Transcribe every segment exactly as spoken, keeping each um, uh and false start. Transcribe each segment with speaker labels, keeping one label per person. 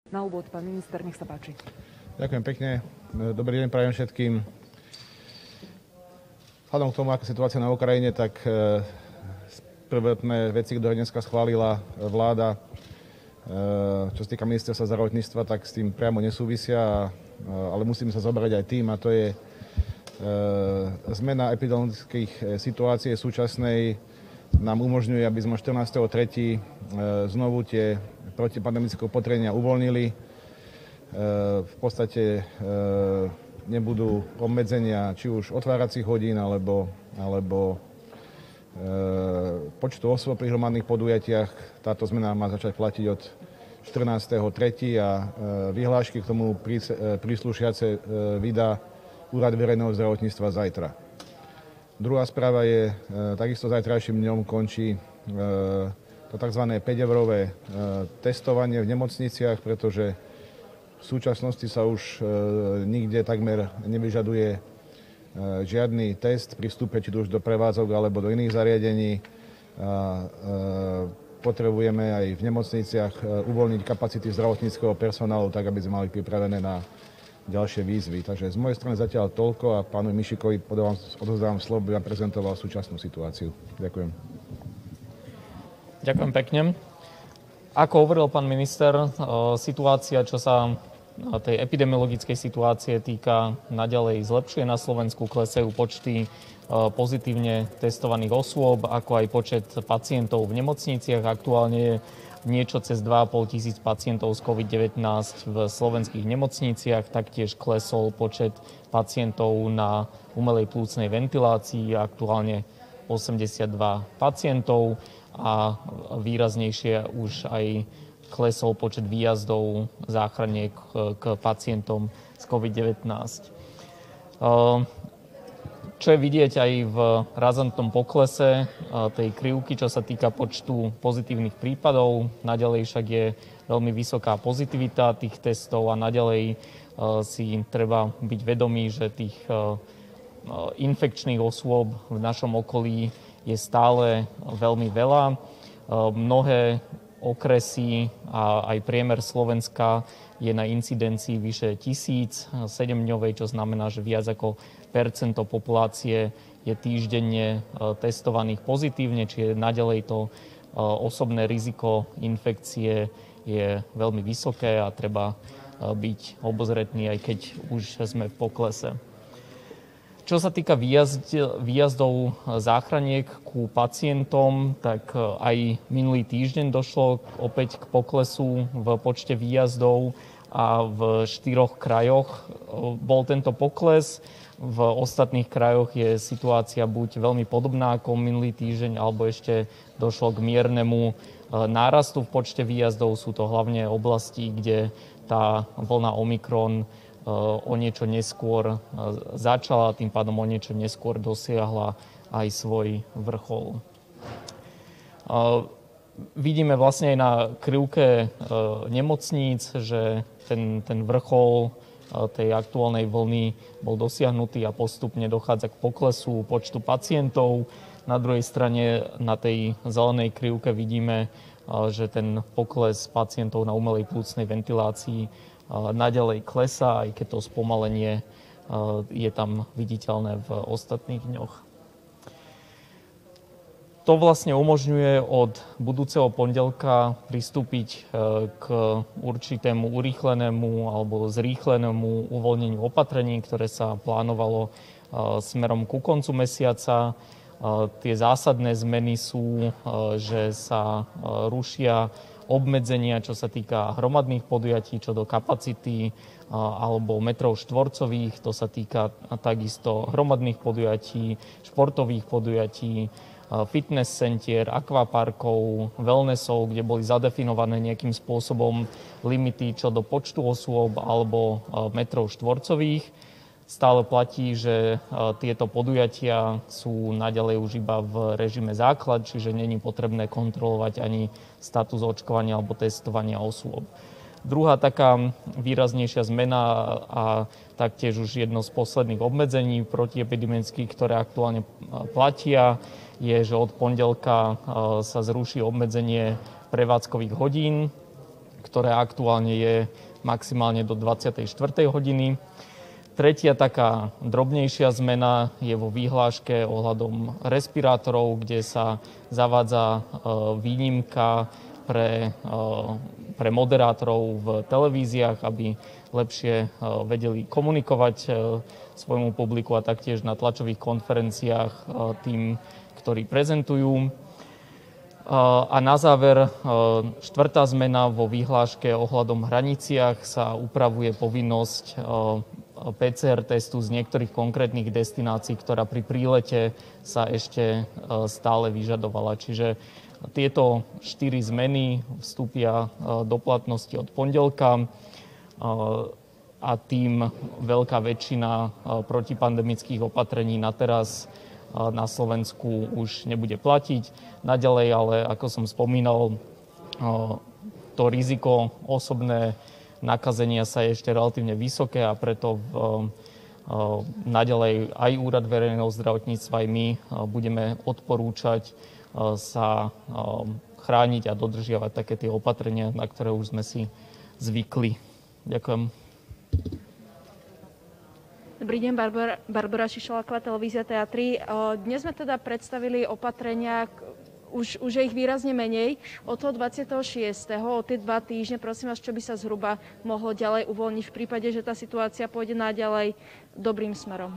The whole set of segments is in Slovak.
Speaker 1: Na úvod, pán minister, nech sa páči.
Speaker 2: Ďakujem pekne. Dobrý deň prajem všetkým. Vzhľadom k tomu, aká situácia na Ukrajine, tak prvotné veci, ktoré dneska schválila vláda, čo sa týka ministerstva zdravotníctva, tak s tým priamo nesúvisia, ale musíme sa zobrať aj tým, a to je zmena epidemiologických situácií súčasnej nám umožňuje, aby sme štrnásteho tretieho znovu tie protipandemické opatrenia uvoľnili. V podstate nebudú obmedzenia či už otváracích hodín alebo, alebo počtu osôb pri hromadných podujatiach. Táto zmena má začať platiť od štrnásteho tretieho a vyhlášky k tomu príslušiace vydá Úrad verejného zdravotníctva zajtra. Druhá správa je, takisto zajtrajším dňom končí to tzv. päťeurové testovanie v nemocniciach, pretože v súčasnosti sa už nikde takmer nevyžaduje žiadny test pri vstupe či už do prevádzok alebo do iných zariadení. Potrebujeme aj v nemocniciach uvoľniť kapacity zdravotníckeho personálu, tak aby sme mali pripravené na ďalšie výzvy. Takže z mojej strany zatiaľ toľko a pánu Mišíkovi odovzdávam slovo, aby vám prezentoval súčasnú situáciu. Ďakujem.
Speaker 3: Ďakujem pekne. Ako hovoril pán minister, situácia, čo sa tej epidemiologickej situácie týka, naďalej zlepšuje na Slovensku, klesajú počty pozitívne testovaných osôb, ako aj počet pacientov v nemocniciach. Aktuálne je niečo cez dva a pol tisíc pacientov z COVID devätnásť v slovenských nemocniciach. Taktiež klesol počet pacientov na umelej plúcnej ventilácii, aktuálne osemdesiatdva pacientov a výraznejšie už aj klesol počet výjazdov záchraniek k pacientom z COVID devätnásť. Čo je vidieť aj v razantnom poklese tej krivky, čo sa týka počtu pozitívnych prípadov. Naďalej však je veľmi vysoká pozitivita tých testov a naďalej si treba byť vedomí, že tých infekčných osôb v našom okolí je stále veľmi veľa. Mnohé okresy a aj priemer Slovenska je na incidencii vyše tisíc sedemdňovej, čo znamená, že viac ako percento populácie je týždenne testovaných pozitívne, čiže naďalej to osobné riziko infekcie je veľmi vysoké a treba byť obozretný, aj keď už sme v poklese. Čo sa týka výjazd, výjazdov záchraniek ku pacientom, tak aj minulý týždeň došlo opäť k poklesu v počte výjazdov a v štyroch krajoch bol tento pokles. V ostatných krajoch je situácia buď veľmi podobná ako minulý týždeň, alebo ešte došlo k miernemu nárastu v počte výjazdov. Sú to hlavne oblasti, kde tá vlna Omikron o niečo neskôr začala, tým pádom o niečo neskôr dosiahla aj svoj vrchol. Vidíme vlastne aj na krivke nemocníc, že ten, ten vrchol tej aktuálnej vlny bol dosiahnutý a postupne dochádza k poklesu počtu pacientov. Na druhej strane na tej zelenej krivke vidíme, že ten pokles pacientov na umelej plúcnej ventilácii naďalej klesá, aj keď to spomalenie je tam viditeľné v ostatných dňoch. To vlastne umožňuje od budúceho pondelka pristúpiť k určitému urýchlenému alebo zrýchlenému uvoľneniu opatrení, ktoré sa plánovalo smerom ku koncu mesiaca. Tie zásadné zmeny sú, že sa rušia obmedzenia, čo sa týka hromadných podujatí, čo do kapacity alebo metrov štvorcových. To sa týka takisto hromadných podujatí, športových podujatí, fitness centier, akvaparkov, wellnessov, kde boli zadefinované nejakým spôsobom limity čo do počtu osôb alebo metrov štvorcových. Stále platí, že tieto podujatia sú naďalej už iba v režime základ, čiže není potrebné kontrolovať ani status očkovania alebo testovania osôb. Druhá taká výraznejšia zmena a taktiež už jedno z posledných obmedzení protiepidemických, ktoré aktuálne platia, je, že od pondelka sa zruší obmedzenie prevádzkových hodín. ktoré aktuálne je maximálne do dvadsiatej štvrtej hodiny. Tretia taká drobnejšia zmena je vo výhláške ohľadom respirátorov, kde sa zavádza výnimka pre, pre moderátorov v televíziách, aby lepšie vedeli komunikovať svojmu publiku a taktiež na tlačových konferenciách tým, ktorí prezentujú. A na záver, štvrtá zmena vo výhláške ohľadom hraniciach sa upravuje povinnosť pé cé er testu z niektorých konkrétnych destinácií, ktorá pri prílete sa ešte stále vyžadovala. Čiže tieto štyri zmeny vstúpia do platnosti od pondelka a tým veľká väčšina protipandemických opatrení na teraz na Slovensku už nebude platiť. Naďalej ale, ako som spomínal, to riziko osobné nakazenia sa je ešte relatívne vysoké a preto v, naďalej aj Úrad verejného zdravotníctva aj my budeme odporúčať sa chrániť a dodržiavať také tie opatrenia, na ktoré už sme si zvykli. Ďakujem.
Speaker 4: Dobrý deň, Barbara, Barbara Šišoláková, televízia té á tri. Dnes sme teda predstavili opatrenia, už, už je ich výrazne menej. Od toho dvadsiateho šiesteho o tie dva týždne, prosím vás, čo by sa zhruba mohlo ďalej uvoľniť v prípade, že tá situácia pôjde naďalej dobrým smerom?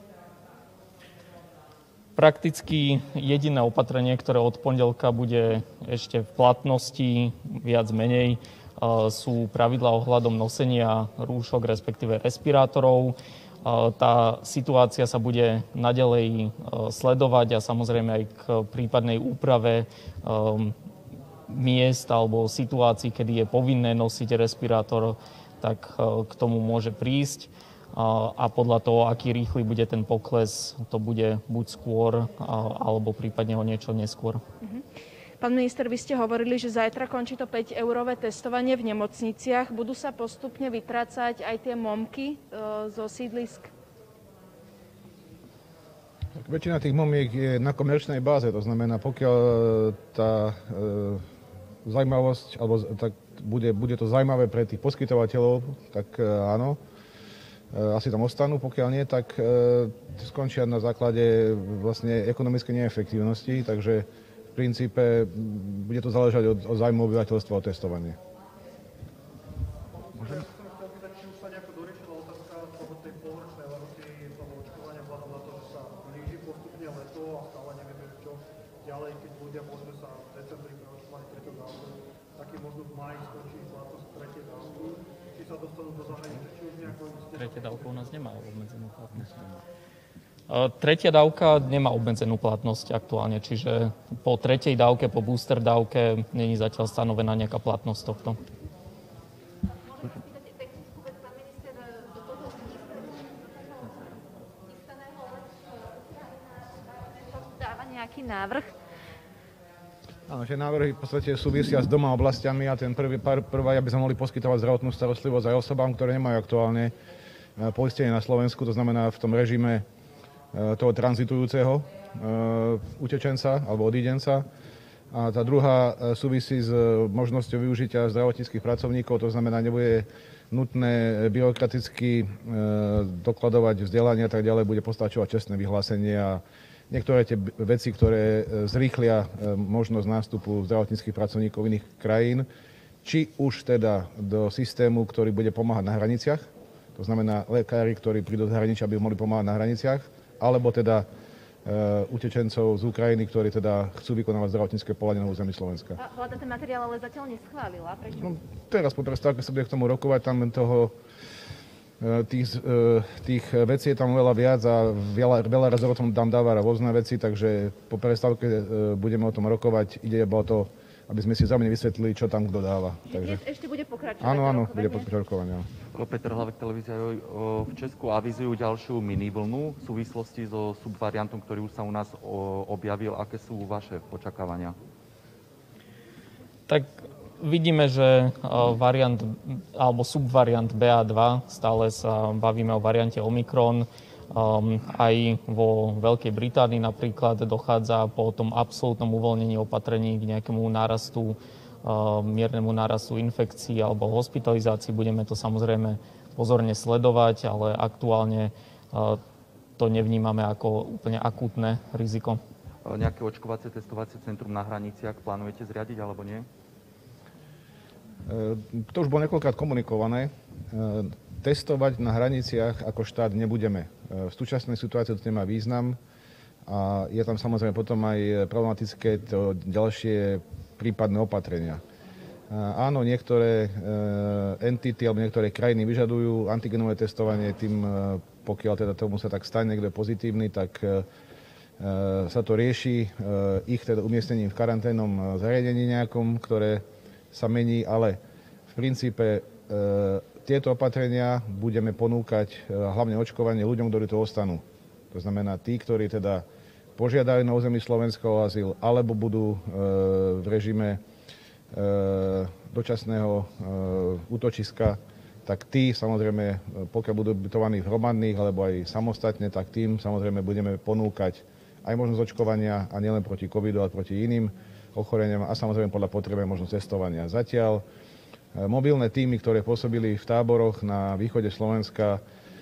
Speaker 3: Prakticky jediné opatrenie, ktoré od pondelka bude ešte v platnosti, viac menej, sú pravidlá ohľadom nosenia rúšok, respektíve respirátorov. Tá situácia sa bude naďalej sledovať a samozrejme aj k prípadnej úprave miest alebo situácií, kedy je povinné nosiť respirátor, tak k tomu môže prísť. A podľa toho, aký rýchly bude ten pokles, to bude buď skôr, alebo prípadne o niečo neskôr.
Speaker 4: Pán minister, vy ste hovorili, že zajtra končí to päť-eurové testovanie v nemocniciach. Budú sa postupne vytrácať aj tie momky e, zo sídlisk?
Speaker 2: Tak väčšina tých momiek je na komerčnej báze. To znamená, pokiaľ tá e, zaujímavosť, alebo tak bude, bude to zaujímavé pre tých poskytovateľov, tak e, áno. E, asi tam ostanú. Pokiaľ nie, tak e, skončia na základe vlastne ekonomickej neefektívnosti. Takže v princípe bude to záležať od, od zájmu obyvateľstva o testovanie. Môžem?
Speaker 5: Či už sa nejako doriešila otázka toho tej povrchnej lehoty toho očkovania vzhľadom na to, že sa blíži postupne leto a stále nevieme, čo ďalej, keď ľudia môžeme sa v decembri preočkovať tretiu dávku, taký možno v máji skončí platnosť tretej dávky, či sa dostanú do zahraničia, či už nejako...
Speaker 3: Tretia dávka u nás nemá obmedzenú platnosť. Tretia dávka nemá obmedzenú platnosť aktuálne, čiže po tretej dávke, po booster dávke není zatiaľ stanovená nejaká platnosť tohto.
Speaker 6: Môžem spýtať technickú vec, pán minister, do toho chystaného dáva nejaký návrh?
Speaker 2: Áno, že návrhy v podstate súvisia s doma oblastiami a ten prvý, prvá, aby sme mohli poskytovať zdravotnú starostlivosť aj osobám, ktoré nemajú aktuálne poistenie na Slovensku, to znamená v tom režime toho tranzitujúceho utečenca alebo odídenca. A tá druhá súvisí s možnosťou využitia zdravotníckych pracovníkov, to znamená, nebude nutné byrokraticky dokladovať vzdelanie a tak ďalej, bude postačovať čestné vyhlásenie a niektoré tie veci, ktoré zrýchlia možnosť nástupu zdravotníckych pracovníkov iných krajín, či už teda do systému, ktorý bude pomáhať na hraniciach, to znamená lekári, ktorí prídu z zahraničia, aby mohli pomáhať na hraniciach, alebo teda uh, utečencov z Ukrajiny, ktorí teda chcú vykonávať zdravotnícke povolanie na území Slovenska.
Speaker 6: A vláda ten materiál ale zatiaľ neschválila. Prečo?
Speaker 2: No, teraz po prestávke sa bude k tomu rokovať, tam toho, uh, tých, uh, tých vecí je tam veľa viac a veľa, veľa rezortov tam dáva rôzne veci, takže po prestávke uh, budeme o tom rokovať. Ide iba o to, aby sme si vzájomne vysvetlili, čo tam kto dáva.
Speaker 6: Takže... Ešte bude pokračovať?
Speaker 2: Áno, áno, bude pokračovať.
Speaker 7: Peter Hlavek, televízia v Česku avizujú ďalšiu mini vlnu v súvislosti so subvariantom, ktorý už sa u nás objavil. Aké sú vaše očakávania?
Speaker 3: Tak vidíme, že variant alebo subvariant bé á dva, stále sa bavíme o variante Omikron, um, aj vo Veľkej Británii napríklad dochádza po tom absolútnom uvoľnení opatrení k nejakému nárastu miernemu nárastu infekcií alebo hospitalizácií. Budeme to samozrejme pozorne sledovať, ale aktuálne to nevnímame ako úplne akútne riziko.
Speaker 7: Nejaké očkovacie, testovacie centrum na hraniciach plánujete zriadiť alebo nie?
Speaker 2: To už bolo niekoľkrát komunikované. Testovať na hraniciach ako štát nebudeme. V súčasnej situácii to nemá význam a je tam samozrejme potom aj problematické to ďalšie prípadné opatrenia. Áno, niektoré entity alebo niektoré krajiny vyžadujú antigenové testovanie, tým, pokiaľ teda tomu sa tak stane, kto je pozitívny, tak sa to rieši ich teda umiestnením v karanténnom zariadení nejakom, ktoré sa mení, ale v princípe tieto opatrenia budeme ponúkať hlavne očkovanie ľuďom, ktorí tu ostanú. To znamená tí, ktorí teda požiadajú na území Slovenska o azyl, alebo budú v režime dočasného útočiska, tak tí samozrejme, pokiaľ budú bytovaní v hromadných alebo aj samostatne, tak tým samozrejme budeme ponúkať aj možnosť očkovania a nielen proti covidu, ale proti iným ochoreniam a samozrejme podľa potreby možnosť testovania. Zatiaľ mobilné tímy, ktoré pôsobili v táboroch na východe Slovenska,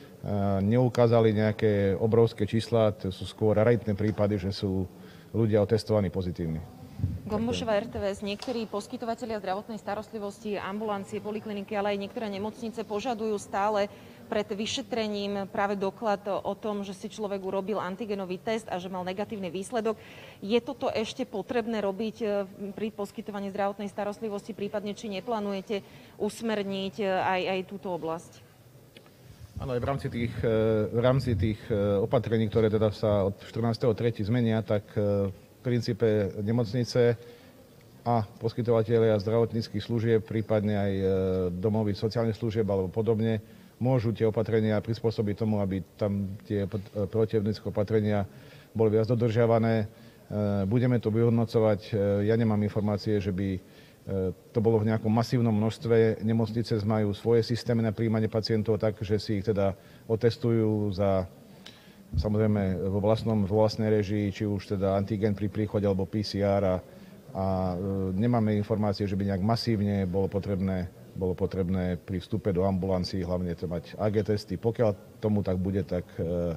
Speaker 2: neukázali nejaké obrovské čísla, to sú skôr raritné prípady, že sú ľudia otestovaní pozitívni.
Speaker 8: Gombušová er té vé es, niektorí poskytovatelia zdravotnej starostlivosti, ambulancie, polikliniky, ale aj niektoré nemocnice požadujú stále pred vyšetrením práve doklad o tom, že si človek urobil antigenový test a že mal negatívny výsledok. Je toto ešte potrebné robiť pri poskytovaní zdravotnej starostlivosti, prípadne či neplánujete usmerniť aj, aj túto oblasť?
Speaker 2: Áno, aj v rámci tých, v rámci tých opatrení, ktoré teda sa od štrnásteho tretieho zmenia, tak v princípe nemocnice a poskytovatelia zdravotníckych služieb, prípadne aj domových sociálnych služieb alebo podobne, môžu tie opatrenia prispôsobiť tomu, aby tam tie protiepidemické opatrenia boli viac dodržiavané. Budeme to vyhodnocovať. Ja nemám informácie, že by to bolo v nejakom masívnom množstve. Nemocnice majú svoje systémy na prijímanie pacientov tak, že si ich teda otestujú za samozrejme vo, vlastnom, vo vlastnej režii, či už teda antigen pri príchode alebo pé cé er a, a nemáme informácie, že by nejak masívne bolo potrebné, bolo potrebné pri vstupe do ambulancií hlavne to mať á gé testy. Pokiaľ tomu tak bude, tak e, e,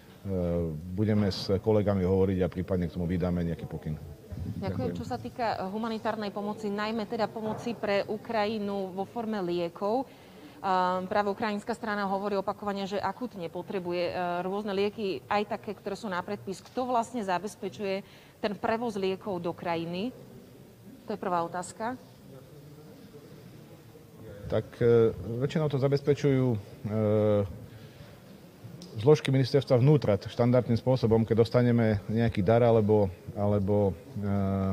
Speaker 2: budeme s kolegami hovoriť a prípadne k tomu vydáme nejaký pokyn.
Speaker 8: Ďakujem. Čo sa týka humanitárnej pomoci, najmä teda pomoci pre Ukrajinu vo forme liekov, práve ukrajinská strana hovorí opakovane, že akútne potrebuje rôzne lieky, aj také, ktoré sú na predpis. Kto vlastne zabezpečuje ten prevoz liekov do krajiny? To je prvá otázka.
Speaker 2: Tak e, väčšinou to zabezpečujú e, zložky ministerstva vnútra štandardným spôsobom, keď dostaneme nejaký dar alebo, alebo e, e,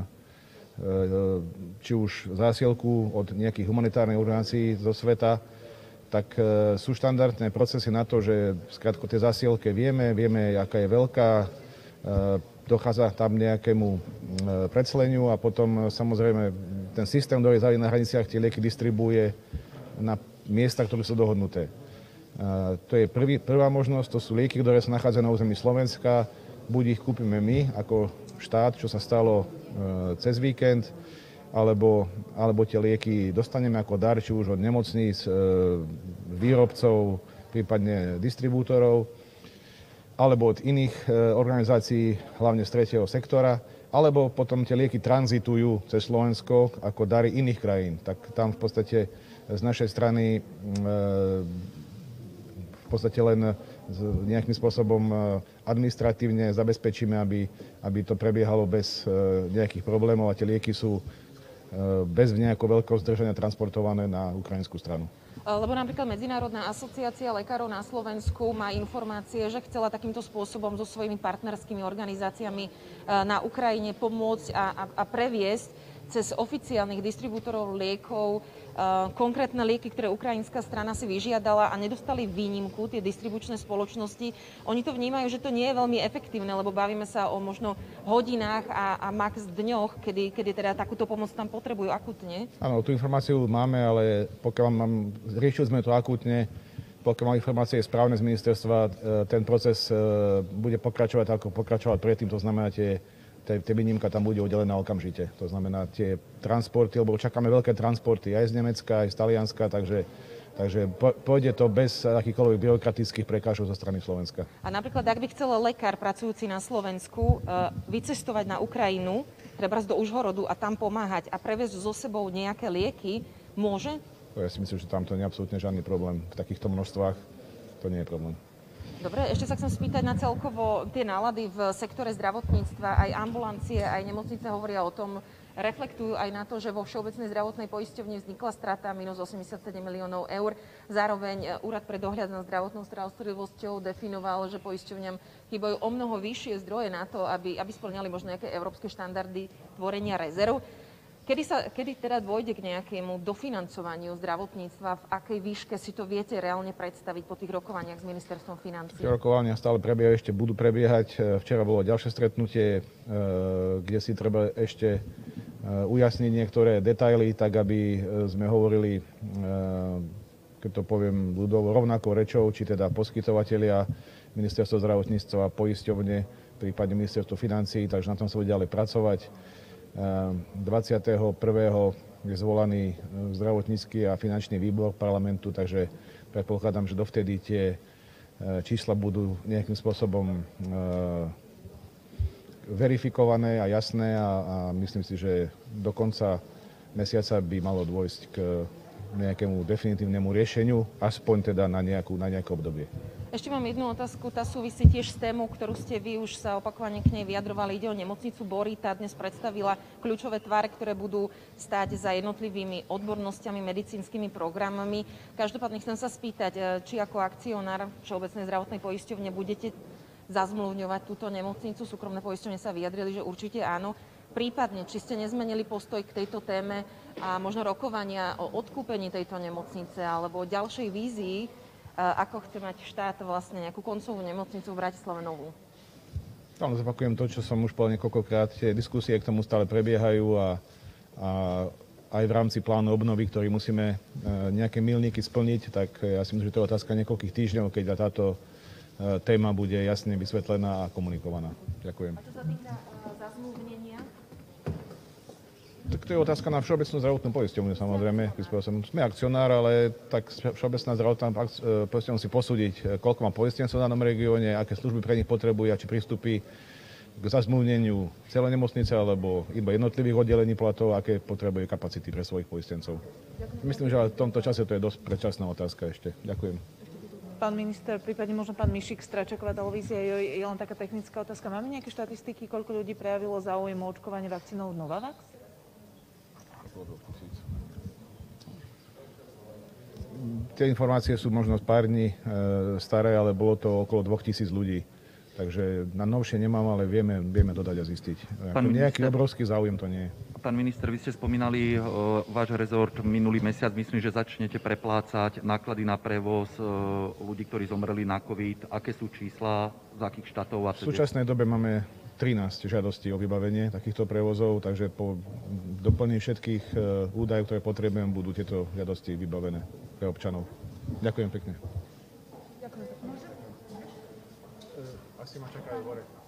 Speaker 2: či už zásielku od nejakých humanitárnych organizácií zo sveta, tak e, sú štandardné procesy na to, že skrátka tie zásielke vieme, vieme, aká je veľká, e, dochádza tam nejakému e, predsleniu a potom e, samozrejme ten systém, ktorý je na hraniciach, tie lieky distribuuje na miesta, ktoré sú dohodnuté. E, to je prvý, prvá možnosť, to sú lieky, ktoré sa nachádzajú na území Slovenska, buď ich kúpime my ako štát, čo sa stalo e, cez víkend, Alebo, alebo tie lieky dostaneme ako dar, či už od nemocníc, výrobcov, prípadne distribútorov, alebo od iných organizácií, hlavne z tretieho sektora, alebo potom tie lieky tranzitujú cez Slovensko ako dary iných krajín. Tak tam v podstate z našej strany v podstate len nejakým spôsobom administratívne zabezpečíme, aby, aby to prebiehalo bez nejakých problémov a tie lieky sú bez nejakého veľkého zdržania transportované na ukrajinskú stranu.
Speaker 8: Lebo napríklad Medzinárodná asociácia lekárov na Slovensku má informácie, že chcela takýmto spôsobom so svojimi partnerskými organizáciami na Ukrajine pomôcť a, a, a previesť cez oficiálnych distribútorov liekov konkrétne lieky, ktoré ukrajinská strana si vyžiadala a nedostali výnimku, tie distribučné spoločnosti. Oni to vnímajú, že to nie je veľmi efektívne, lebo bavíme sa o možno hodinách a, a max dňoch, kedy, kedy teda takúto pomoc tam potrebujú akútne.
Speaker 2: Áno, tú informáciu máme, ale pokiaľ mám, riešili sme to akútne, pokiaľ mám informácie správne z ministerstva, ten proces bude pokračovať ako pokračovať predtým, to znamená tie tá výnimka tam bude udelená okamžite. To znamená, tie transporty, lebo čakáme veľké transporty aj z Nemecka, aj z Talianska, takže Takže pôjde to bez akýchkoľvek byrokratických prekážok zo strany Slovenska.
Speaker 8: A napríklad, ak by chcel lekár pracujúci na Slovensku vycestovať na Ukrajinu, trebárs do Užhorodu a tam pomáhať a previesť so sebou nejaké lieky, môže?
Speaker 2: Ja si myslím, že tam to nie je absolútne žiadny problém. V takýchto množstvách to nie je problém.
Speaker 8: Dobre, ešte sa chcem spýtať na celkovo tie nálady v sektore zdravotníctva. Aj ambulancie, aj nemocnice hovoria o tom, reflektujú aj na to, že vo Všeobecnej zdravotnej poisťovni vznikla strata minus osemdesiatsedem miliónov eur. Zároveň Úrad pre dohľad nad zdravotnou starostlivosťou definoval, že poisťovňam chýbajú o mnoho vyššie zdroje na to, aby, aby spĺňali možno nejaké európske štandardy tvorenia rezerv. Kedy, sa, kedy teda dôjde k nejakému dofinancovaniu zdravotníctva? V akej výške si to viete reálne predstaviť po tých rokovaniach s ministerstvom financií?
Speaker 2: Tie rokovania stále prebiehajú, ešte budú prebiehať. Včera bolo ďalšie stretnutie, kde si treba ešte ujasniť niektoré detaily, tak aby sme hovorili, keď to poviem ľudovo, rovnakou rečou, či teda poskytovatelia, ministerstvo zdravotníctva, poisťovne, prípadne ministerstvo financií, takže na tom sa bude ďalej pracovať. dvadsiateho prvého je zvolaný zdravotnícky a finančný výbor parlamentu, takže predpokladám, že dovtedy tie čísla budú nejakým spôsobom verifikované a jasné a, a myslím si, že do konca mesiaca by malo dôjsť k nejakému definitívnemu riešeniu, aspoň teda na, nejakú, na nejaké obdobie.
Speaker 8: Ešte mám jednu otázku, tá súvisí tiež s témou, ktorú ste vy už sa opakovane k nej vyjadrovali. Ide o nemocnicu Bory, tá dnes predstavila kľúčové tváre, ktoré budú stáť za jednotlivými odbornosťami, medicínskymi programami. Každopádne chcem sa spýtať, či ako akcionár Všeobecnej zdravotnej poisťovne budete zazmluvňovať túto nemocnicu. Súkromné poisťovne sa vyjadrili, že určite áno. Prípadne, či ste nezmenili postoj k tejto téme a možno rokovania o odkúpení tejto nemocnice alebo o ďalšej vízii, ako chce mať štát vlastne nejakú koncovú nemocnicu v Bratislave novú?
Speaker 2: Tam zopakujem to, čo som už povedal niekoľkokrát. Tie diskusie k tomu stále prebiehajú a, a aj v rámci plánu obnovy, ktorý musíme nejaké milníky splniť, tak ja si myslím, že to je otázka niekoľkých týždňov, keď táto téma bude jasne vysvetlená a komunikovaná. Ďakujem.
Speaker 8: A čo sa týka zazmluvnenia?
Speaker 2: Tak to je otázka na Všeobecnú zdravotnú poisťovňu, samozrejme. Sme akcionár, ale tak Všeobecná zdravotná poisťovňa si posúdiť, koľko má poistencov v danom regióne, aké služby pre nich potrebuje a či pristúpi k zazmluvneniu celej nemocnice alebo iba jednotlivých oddelení platov, aké potrebuje kapacity pre svojich poistencov. Myslím, že v tomto čase to je dosť predčasná otázka ešte. Ďakujem.
Speaker 1: Pán minister, prípadne možno pán Mišík, Stračaková televízia, je, je len taká technická otázka. Máme nejaké štatistiky, koľko ľudí prejavilo záujem o očkovanie vakcínou Novavax?
Speaker 2: Tie informácie sú možno pár dní e, staré, ale bolo to okolo dvetisíc ľudí. Takže na novšie nemám, ale vieme, vieme dodať a zistiť. Pán nejaký minister, obrovský záujem to nie je.
Speaker 7: Pán minister, vy ste spomínali e, váš rezort minulý mesiac. Myslím, že začnete preplácať náklady na prevoz e, ľudí, ktorí zomreli na COVID. Aké sú čísla, z akých štátov? A
Speaker 2: v súčasnej dobe máme trinásť žiadostí o vybavenie takýchto prevozov, takže po doplnení všetkých údajov, ktoré potrebujem, budú tieto žiadosti vybavené pre občanov. Ďakujem pekne.
Speaker 1: Ďakujem pekne.
Speaker 2: Asi ma čakajú hore.